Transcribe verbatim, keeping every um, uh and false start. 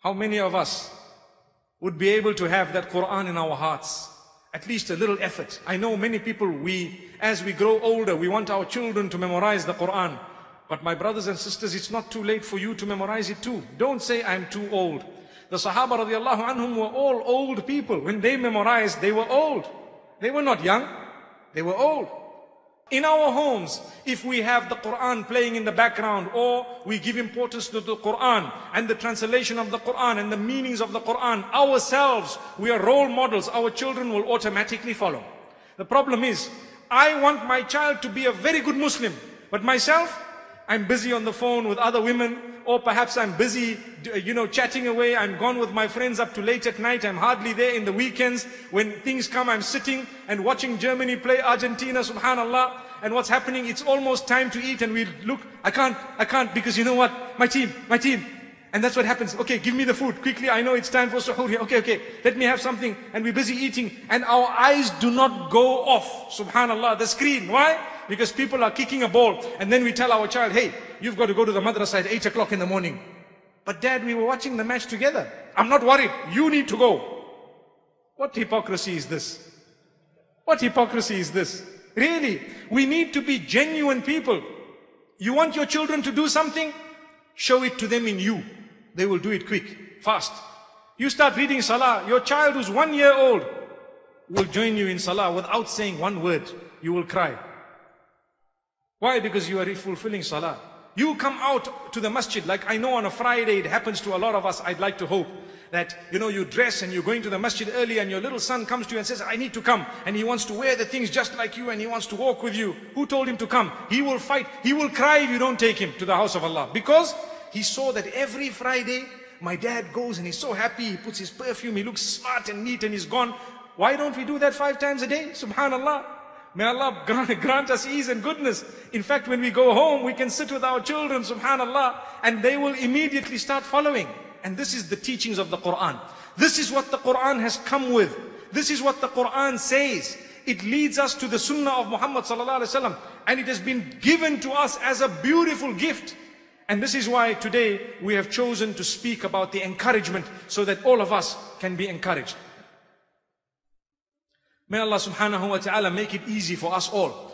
How many of us would be able to have that Quran in our hearts? At least a little effort. I know many people, we, as we grow older, we want our children to memorize the Quran. But my brothers and sisters, it's not too late for you to memorize it too. Don't say, I'm too old. The Sahaba radiallahu anhum were all old people. When they memorized, they were old. They were not young. They were old. In our homes, if we have the Quran playing in the background, or we give importance to the Quran and the translation of the Quran and the meanings of the Quran, ourselves, we are role models. Our children will automatically follow. The problem is, I want my child to be a very good Muslim, but myself, I'm busy on the phone with other women, or perhaps I'm busy, you know, chatting away. I'm gone with my friends up to late at night. I'm hardly there in the weekends. When things come, I'm sitting and watching Germany play Argentina, subhanallah. And what's happening, it's almost time to eat, and we look, I can't, I can't, because you know what? My team, my team. And that's what happens. Okay, give me the food quickly. I know it's time for suhoor here. Okay, okay, let me have something. And we're busy eating, and our eyes do not go off, subhanallah, the screen. Why? Because people are kicking a ball, and then we tell our child, hey, you've got to go to the madrasa at eight o'clock in the morning. But dad, we were watching the match together. I'm not worried. You need to go. What hypocrisy is this? What hypocrisy is this? Really, we need to be genuine people. You want your children to do something? Show it to them in you. They will do it quick, fast. You start reading Salah, your child who's one year old will join you in Salah without saying one word. You will cry. Why? Because you are fulfilling Salah. You come out to the masjid, like I know on a Friday it happens to a lot of us. I'd like to hope that, you know, you dress and you're going to the masjid early, and your little son comes to you and says, I need to come. And he wants to wear the things just like you, and he wants to walk with you. Who told him to come? He will fight. He will cry if you don't take him to the house of Allah. Because he saw that every Friday, my dad goes and he's so happy. He puts his perfume. He looks smart and neat and he's gone. Why don't we do that five times a day? Subhanallah. May Allah grant, grant us ease and goodness. In fact, when we go home, we can sit with our children, subhanallah, and they will immediately start following. And this is the teachings of the Quran. This is what the Quran has come with. This is what the Quran says. It leads us to the sunnah of Muhammad sallallahu alaihi wasallam, and it has been given to us as a beautiful gift. And this is why today we have chosen to speak about the encouragement, so that all of us can be encouraged. May Allah subhanahu wa ta'ala make it easy for us all.